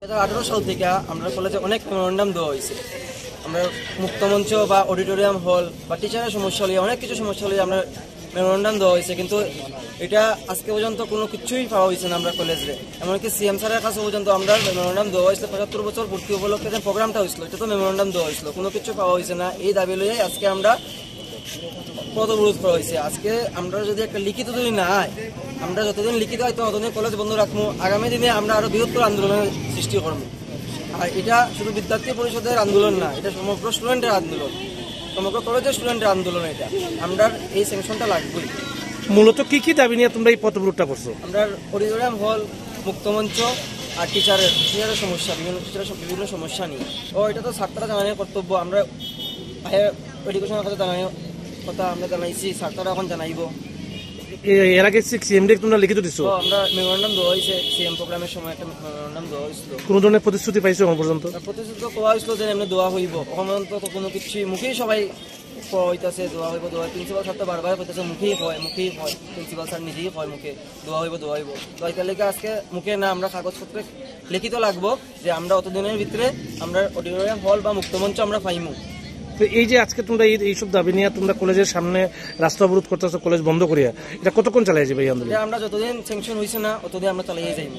2018 সাল থেকে আমরা কলেজে অনেক মেমোরেন্ডাম দেওয়া হয়েছে। আমরা মুক্তমঞ্চ বা অডিটোরিয়াম হল বা টিচারের সমস্যা হলে অনেক কিছু সমস্যা হলে আমরা মেমোরেন্ডাম দেওয়া হয়েছে, কিন্তু এটা আজকে পর্যন্ত কোনো কিছুই পাওয়া হয়েছে না আমরা কলেজে। এমনকি সিএম স্যারের কাছে পর্যন্ত আমরা মেমোরেন্ডাম দেওয়া হয়েছিল 75 বছর পূর্তি উপলক্ষে যে প্রোগ্রামটা হয়েছিল এটা তো মেমোরেন্ডাম দেওয়া হয়েছিল, কোনো কিছু পাওয়া হয়েছে না। এই দাবি লইয়ে আজকে আমরা পদবিরোধ করা হয়েছে। আজকে আমরা যদি একটা লিখিত যদি না হয়, আমরা যতদিন লিখিত হয়তো ততদিন কলেজ বন্ধ রাখবো। আগামী দিনে আমরা আরো বৃহত্তর আন্দোলনের সৃষ্টি করবো। আর এটা শুধু বিদ্যার্থী পরিষদের আন্দোলন না, এটা সমগ্র স্টুডেন্টের আন্দোলন, সমগ্র কলেজের স্টুডেন্টের আন্দোলন। এটা আমরা এই স্যাংশনটা লাগবেই। মূলত কি কি দাবি নিয়ে তোমরা এই পথবিরোধটা করছো? আমরা অডিটোরিয়াম হল, মুক্তমঞ্চ আর টিচারের সমস্যা, বিভিন্ন সমস্যা নিয়ে। এটা তো ছাত্ররা জানানোর কর্তব্য। আমরা হায়ার এডুকেশনের কাছে জানানোর কথা আমরা জানাইছি, ছাত্ররা এখন জানাইব। এর আগে সিএম ডি তোমরা লিখিত দিছো? আমরা মেমোরেন্ডাম দেওয়া হয়েছে, সিএম প্রোগ্রামের সময় একটা মেমোরেন্ডাম দেওয়া হয়েছিল। কোন ধরনের প্রতিশ্রুতি পাইছো এখন পর্যন্ত? প্রতিশ্রুতি দেওয়া হয়েছিল যে এমনি দেওয়া হইব, এখন পর্যন্ত তো কোনো কিছু মুখেই সবাই হইতেছে দেওয়া হইব দেওয়া। প্রিন্সিপাল স্যার তো বারবার হইতেছে মুখেই হয় প্রিন্সিপাল স্যার নিজেই হয় মুখে দেওয়া হইব। তো এটার লেগে আজকে মুখে না, আমরা কাগজপত্রে লিখিত লাগবো যে আমরা অতদিনের ভিতরে আমরা অডিটোরিয়াম হল বা মুক্তমঞ্চ আমরা পাইমু। এই যে আজকে তোমরা এইসব দাবি নিয়ে তোমরা কলেজের সামনে রাস্তা অবরোধ করতেছো, কলেজ বন্ধ করিয়া, এটা কতক্ষণ চালিয়ে যাবে এই আন্দোলন? আমরা যতদিন স্যাংশন হয়েছে না ততদিন আমরা চালিয়ে যাই।